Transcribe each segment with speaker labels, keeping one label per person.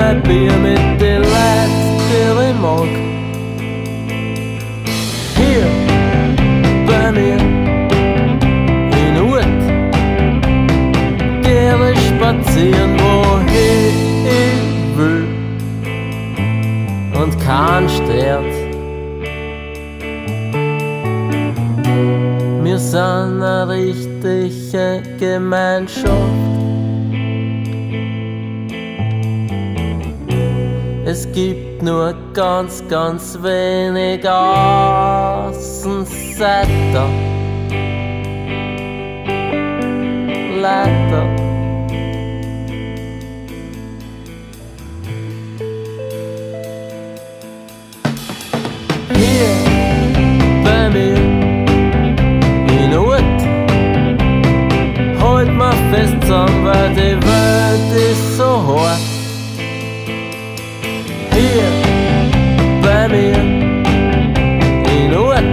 Speaker 1: mein Bier mit den Leuten, die ich mag. Hier bei mir in Urt geh ich spazieren, wohin ich will, und kein stört. Wir sind eine richtige Gemeinschaft. Es gibt nur ganz, ganz wenig Außenseiter. Leider. Hier bei mir in Ort halt mir fest zusammen, weil die Welt ist so hart. Hier bei mir in Ort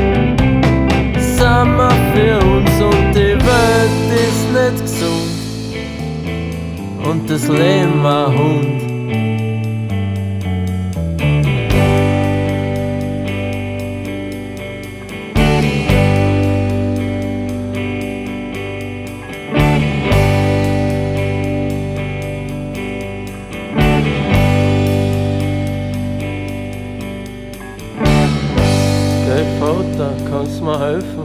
Speaker 1: sind wir für uns, und die Welt ist nicht gesund und das Leben ein Hund. Hey Vater, kannst du mir helfen?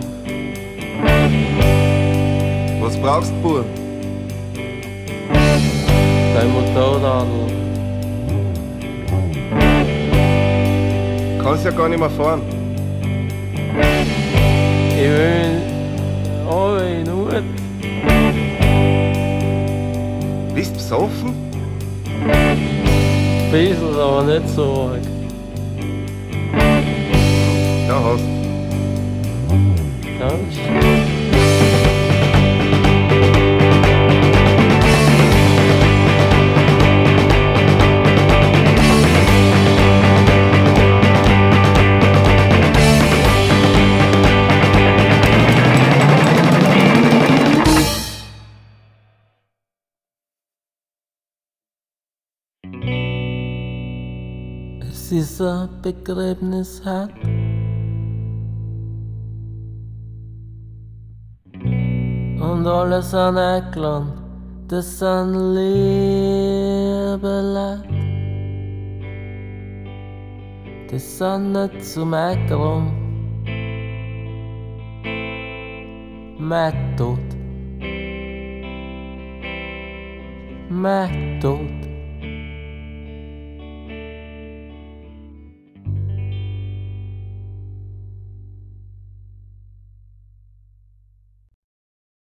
Speaker 2: Was brauchst du, Bub?
Speaker 1: Dein Motorradl.
Speaker 2: Kannst ja gar nicht mehr fahren.
Speaker 1: Ich will in Ort.
Speaker 2: Bist du besoffen?
Speaker 1: Bissl, aber nicht so arg.
Speaker 2: Ja, hast.
Speaker 1: Dankeschön. Es ist ein Begräbnis hart. Und alle sind eingeladen, das sind liebe Leute. Die sind nicht zum Meckern. Mein Tod. Mein Tod.